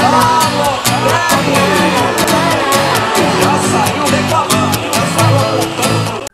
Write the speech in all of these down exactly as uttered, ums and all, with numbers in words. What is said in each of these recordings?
Já saiu reclamando, já saiu apontando.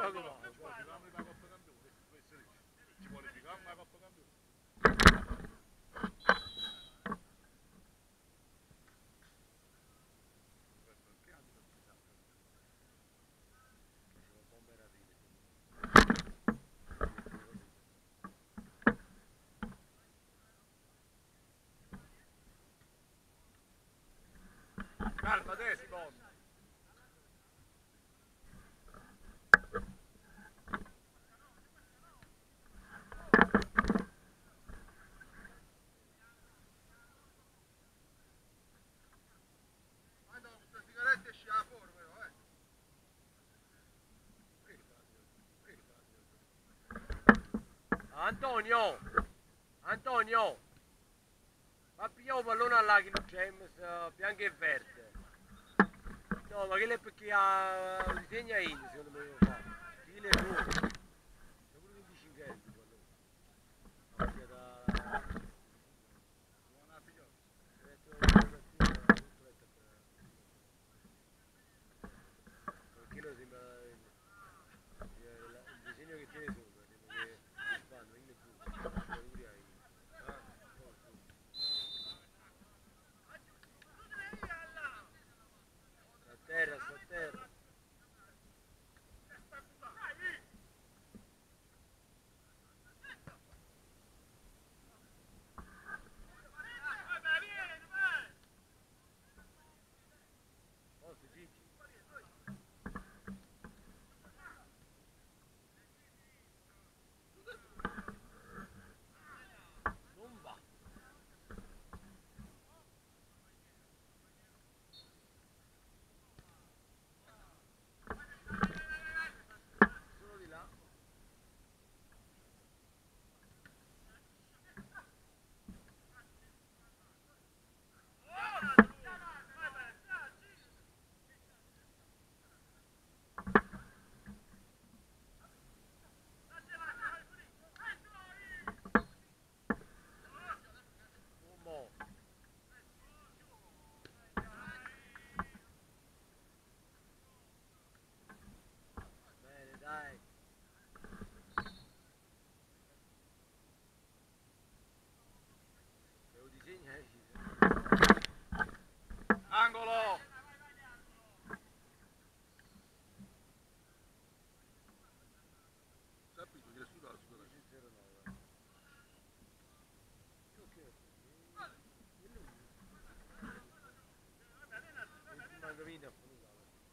poco male. Figurami la Coppa Campione, ci vuole figurami la Coppa Campione. Calma te Simone. Antonio, Antonio, ma pigliamo un pallone all'Achilo James bianco e verde. No, ma che è perché ha disegna in, secondo me lo fa. Chi le fuori? C'è pure venticinque euro il pallone. Buona figliola. Perché lo sembra il disegno che tiene sopra, sembra che fanno in più. Sta a terra, sta a terra. Forza Gigi. Non va. Solo di là. Uomo. Bene, dai. Devo disegnare. Angolo! Sapete che nessuno ha sudato. zero nove. Manca vinta a finire.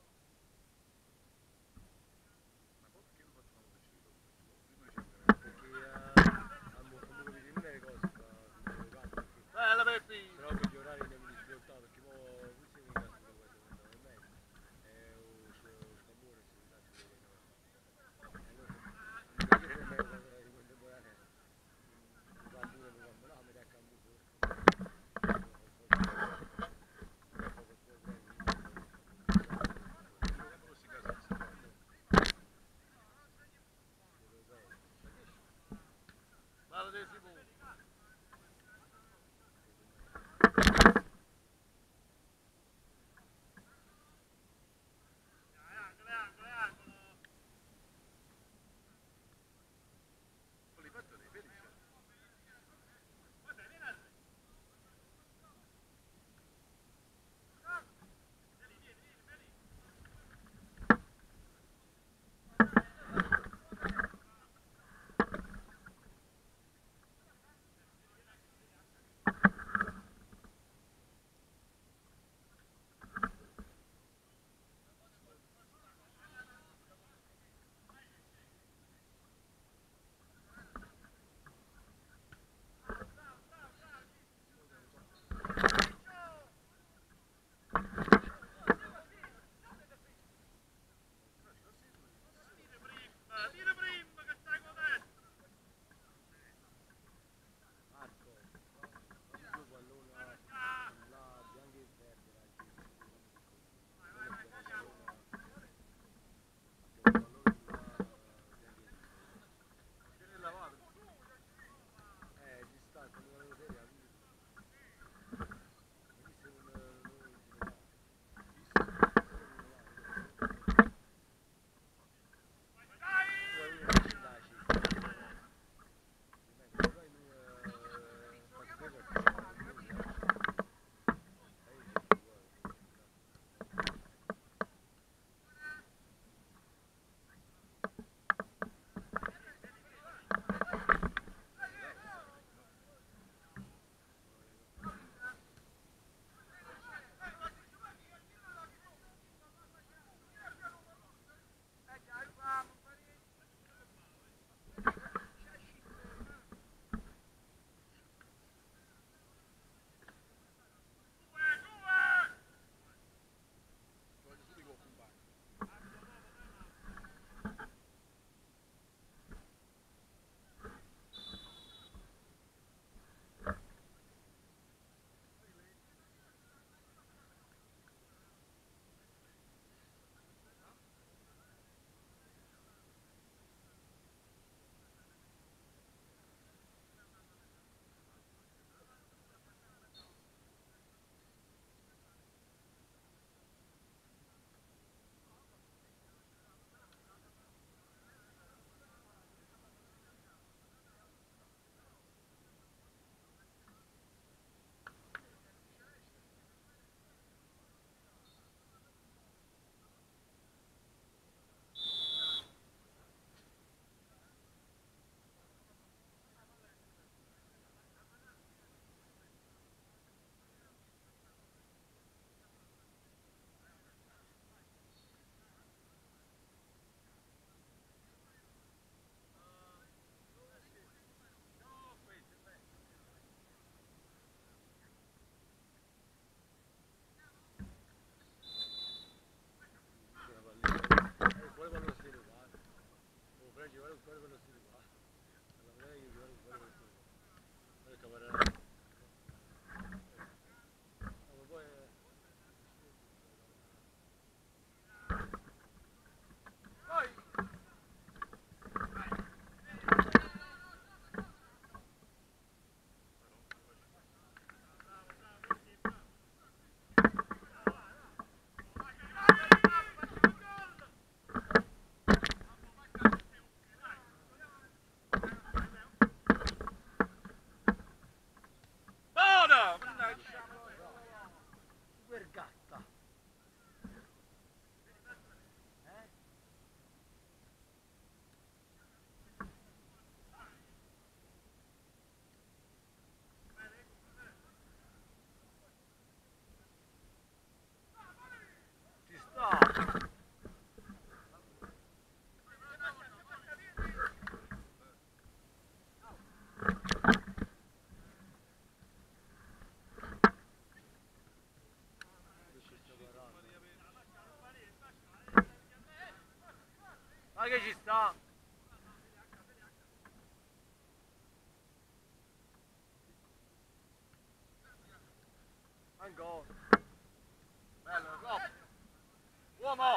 Ma poi perché non facciamo uscire? Prima c'è Perché hanno comunque di le cose da bella Peppi! però per gli orari ne mi difficoltà perché poi questo è un caso da quello che non è meglio è un scamore se mi date delle cose allora non mi dire meglio cosa di contemporanea mi fa pure mi fa là mi dà campo Vado dei sicuri! Li fatto dei felici. quello quello si qua. Allora lei guarda quello si qua. Ecco guarda. Ma poi poi Buono! Mannaggia! super gatta. Eh? Ci sta. Ma che ci sta? Ancora. Bello, top! Uomo!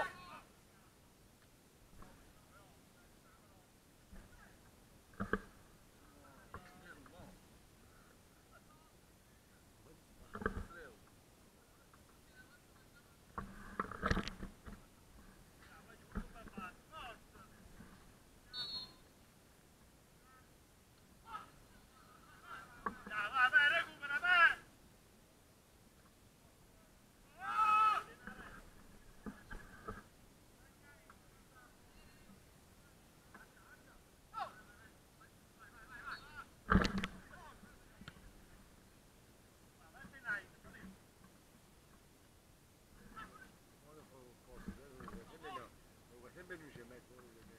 Sempre lui c'è mezzo.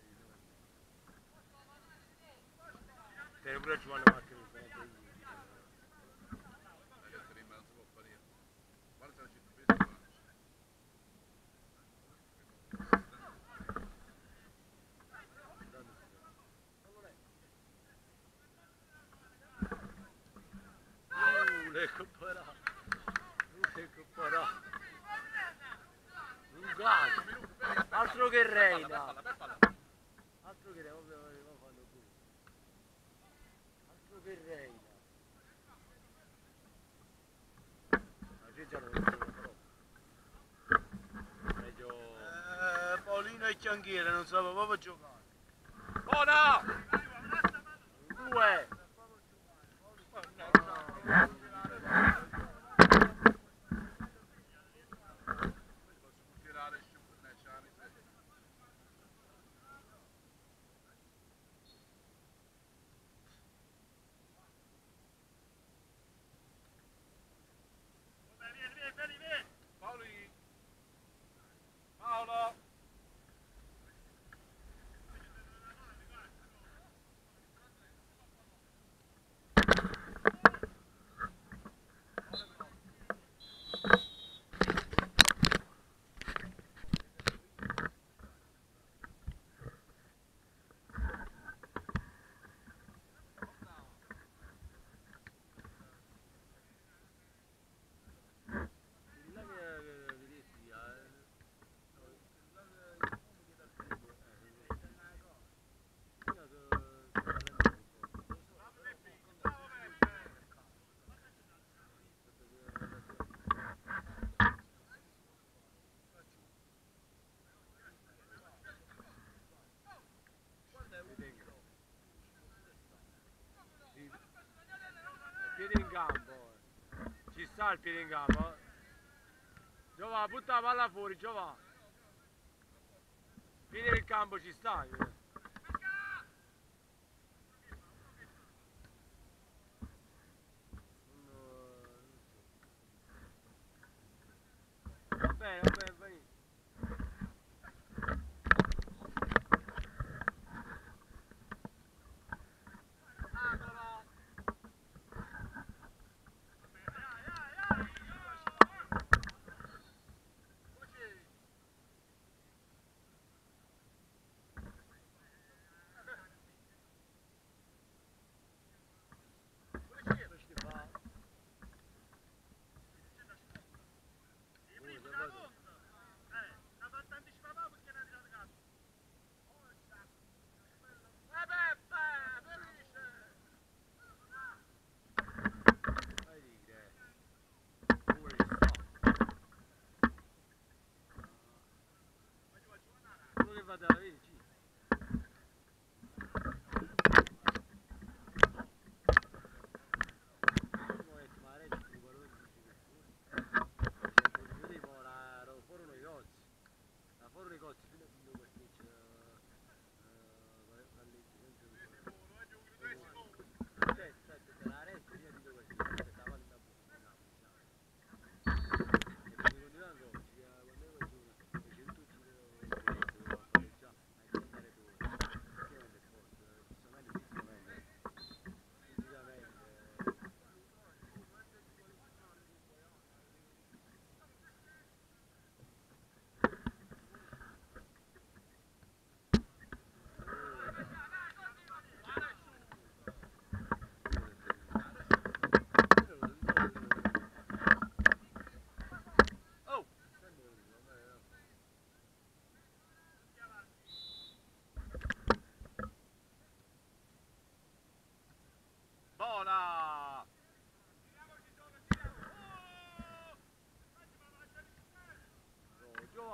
Te pure ci vanno macchine. Ragazzi, in mezzo può fare. Guarda se ci preso. Uh, le copparà. Le copparà. Un gatto. Altro che reina. Altro che reina. Lo fanno pure. Altro che reina. La ciccia non lo so. Meglio. Eh, Paolino e Chianghiere non sapeva proprio giocare. Buona! Due. Posso tirare su per Ciani. Paoli! Paolo! Piede in campo. Ci sta il piede in campo. Giova, butta la palla fuori, Giova. Piede in campo ci sta. Va bene, va bene, vai.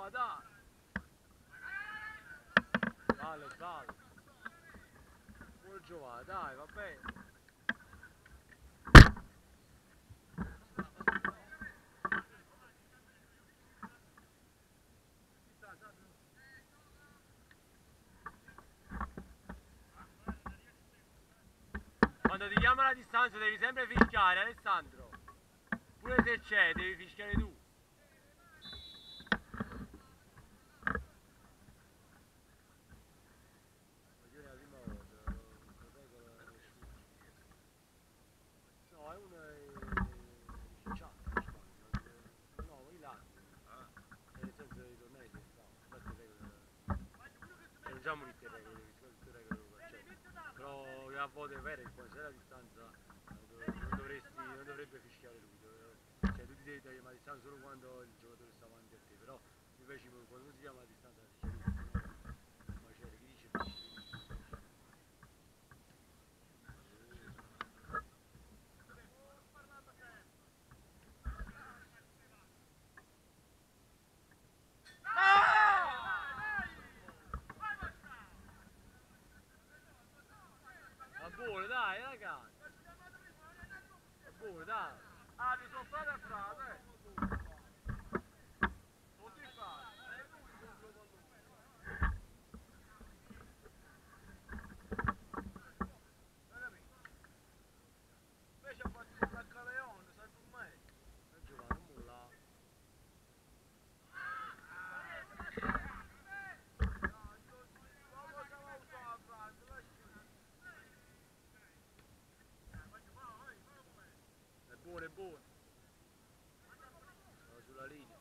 Giova, dai! Vale, vale! Buon Giova, dai, va bene! Quando ti chiama la distanza devi sempre fischiare, Alessandro! Pure se c'è, devi fischiare tu! No, è una ricicciata, no, i larghi, nel senso di tornare si sta, infatti non già morite regole, tutte regole del calcetto, però che a volte è vero che poi se la distanza non, dovresti, non dovrebbe fischiare lui, dove, cioè tu ti devi dare la distanza solo quando il giocatore sta avanti a te, però invece quando si chiama la distanza fischiare lui, ma c'è chi dice fischi. Buono dai ragazzi, è buono dai, ah mi sono fatto a frate, non ti fai, è lui che compra il pallone, invece ha fatto un Naccaleone, sai tu mai, non giocare, non molla. È buono, è buono. Sono sulla linea.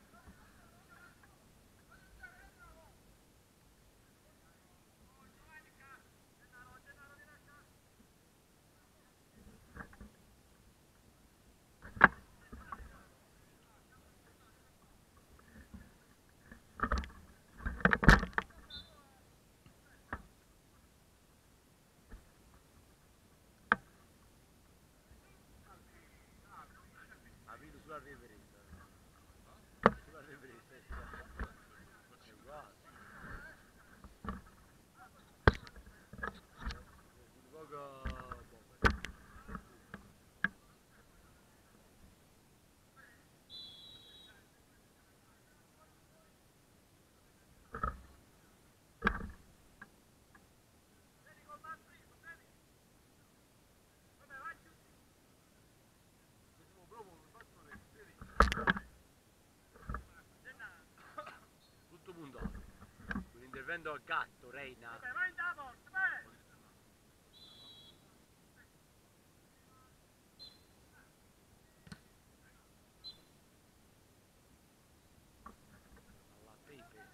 Ha vinto sulla ripresa. Sulla ripresa, è uguale. Un poco... Tutto puntato. Un intervento a gatto, Reina. Alla pepe.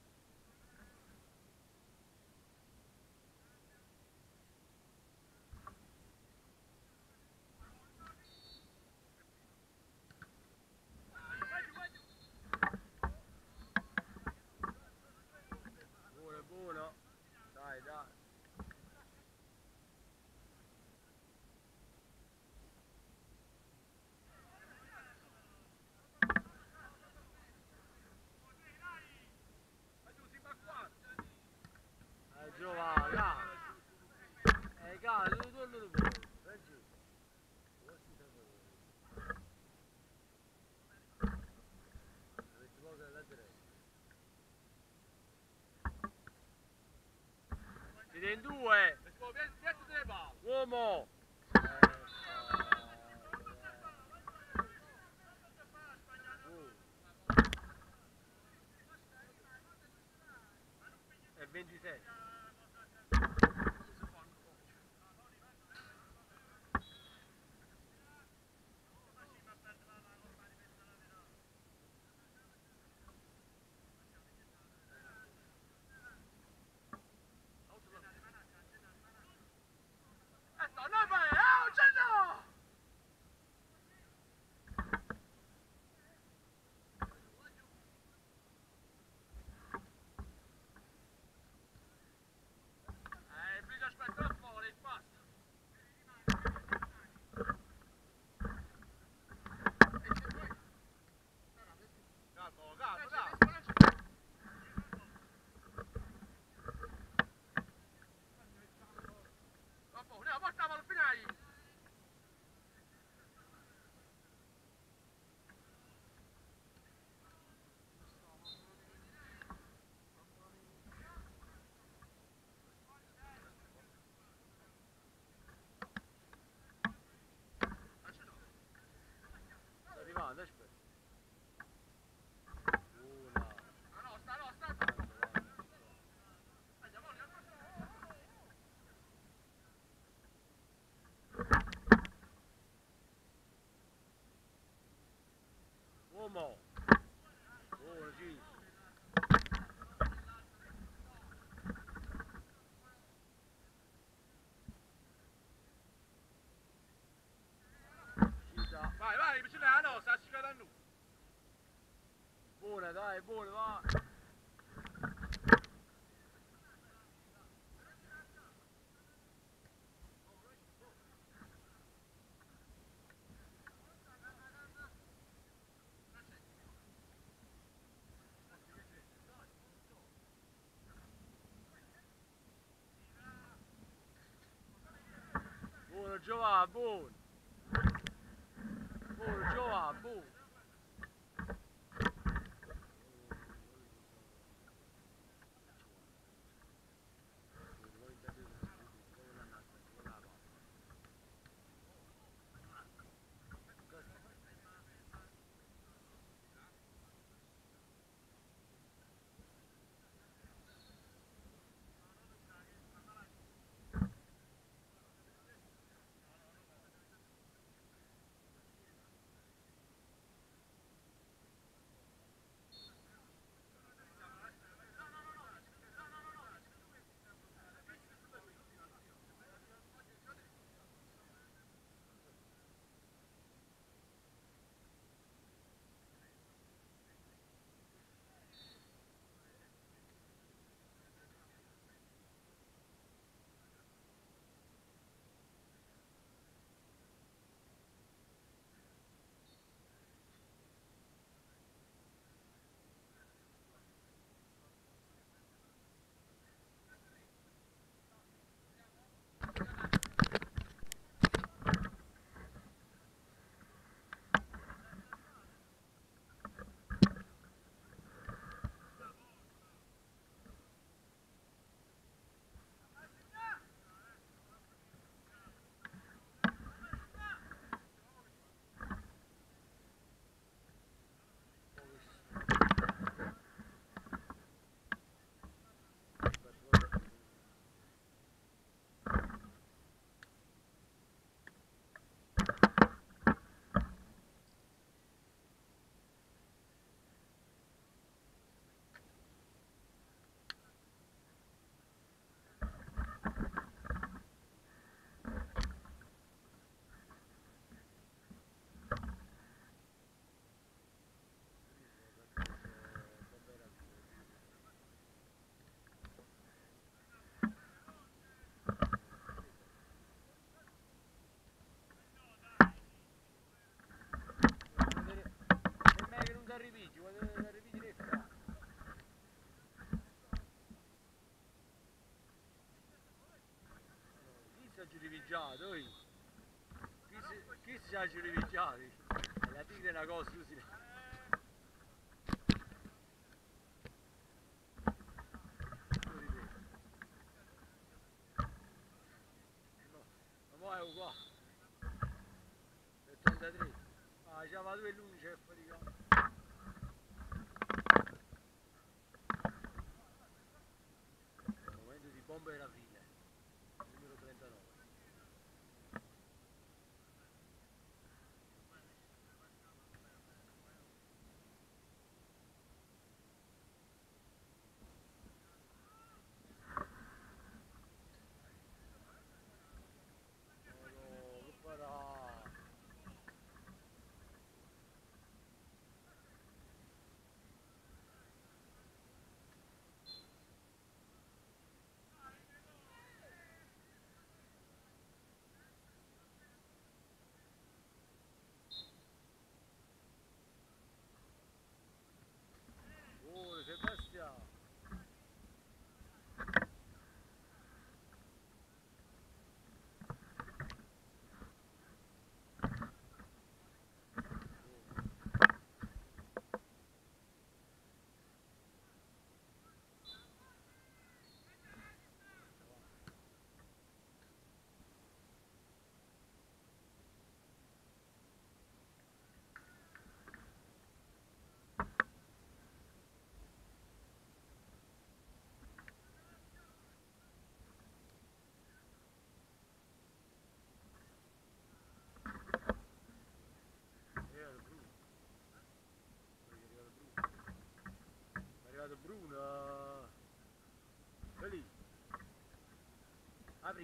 Buono, buono. Dai, dai. Eh, Giova, dai. Eh, cazzo, tu non lo puoi. Vai giù. Avete poco da dire. Siete in due! Uomo! È ventisei. Come? Buono, sì. Vai, vai, vicino alla nostra, si cade a noi. Buona, dai, buona, va. Buono Giovanni, buono. Buono Giovanni, buono. Arriviti, quando arriviti lì fa. Chi si è giurivigiato? Chi si, chi si è giurivigiato? La tigre è una cosa, tu si... Ma è uguale. settantatré. Ah, già va due l'undici è faticato. Momento di bomba e rapine, numero trentanove. No, che farà?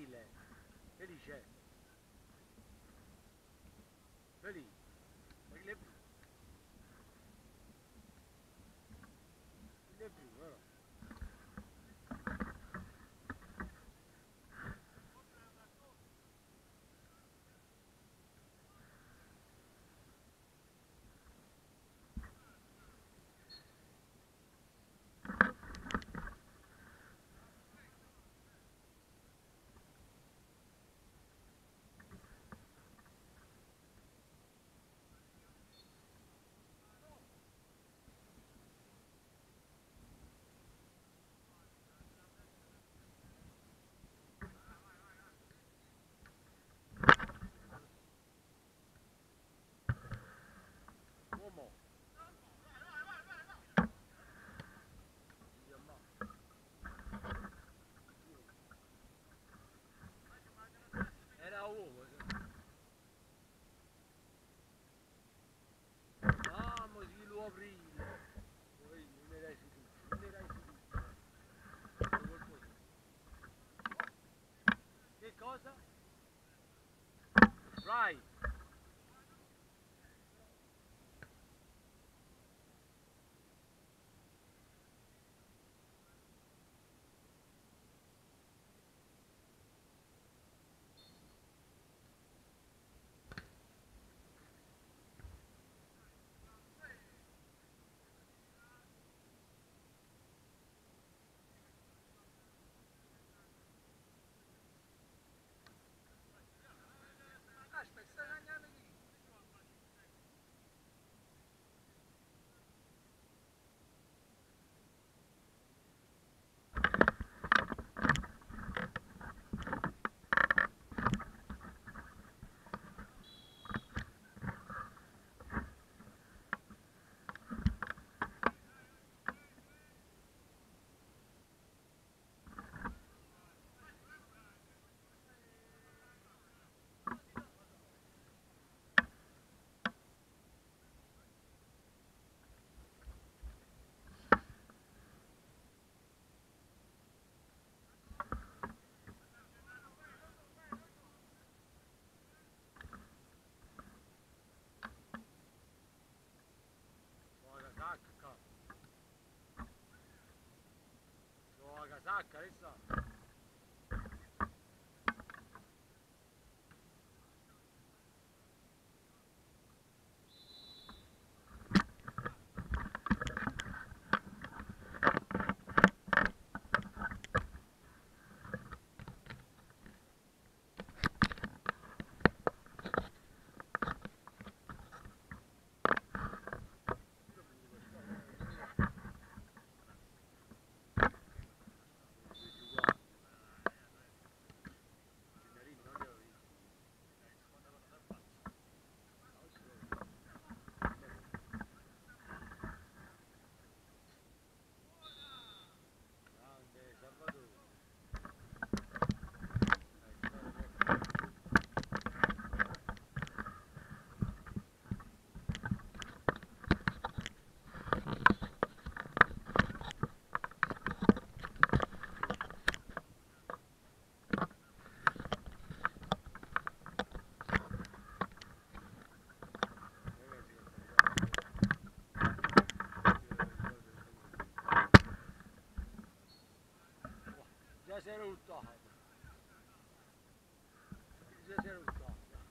aprile. Felice. Felice. Ma che le blu? Le blu, no? Uomo. Era uomo. Vamos, gli lo aprile. Poi non ne dai fiducia, non ne dai fiducia. Che cosa? Right. Casacca. So la casacca, adesso. Già si era urtato. Già si era urtato.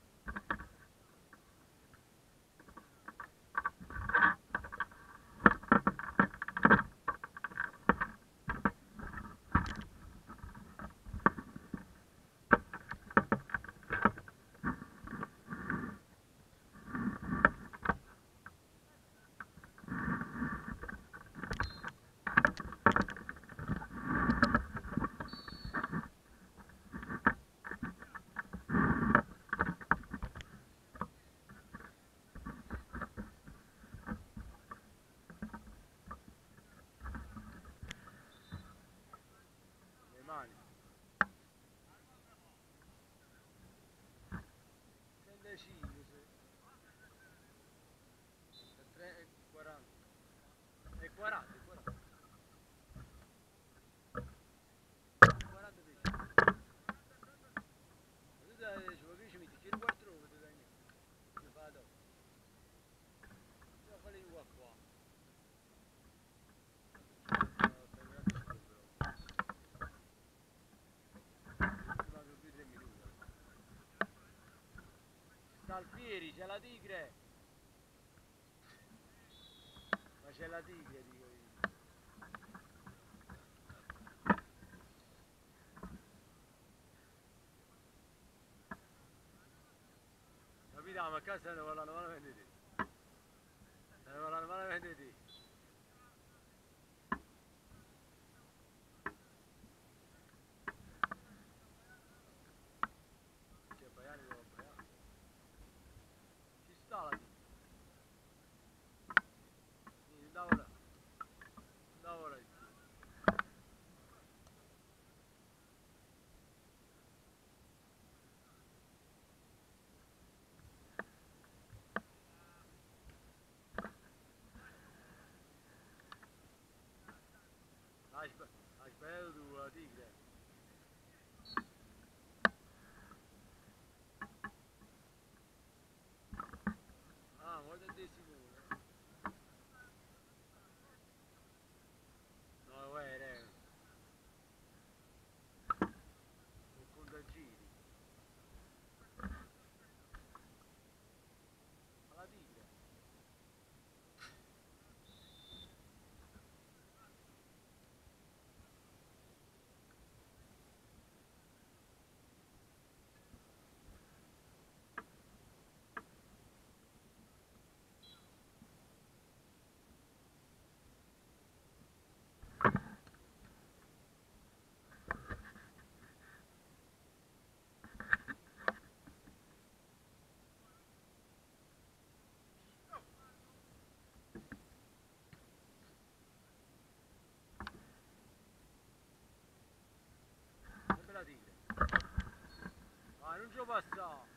Le mani. trentacinque, tre, quaranta. E quaranta, e quaranta. quaranta Alfieri, c'è la tigre! Ma c'è la tigre, dico io. Capitano, ma qua stanno parlando malamente di te. Stanno parlando malamente di te. Che baiani con baiani. Ci sta la tigre. Sì, da ora. Da ora. Hai sba- hai sbagliato tu la tigre. Ah, guarda di sicuro. No, guarda, eh. Un contagiri. Ma la tigre. Sempre la tigre. Ah, non ci può passare.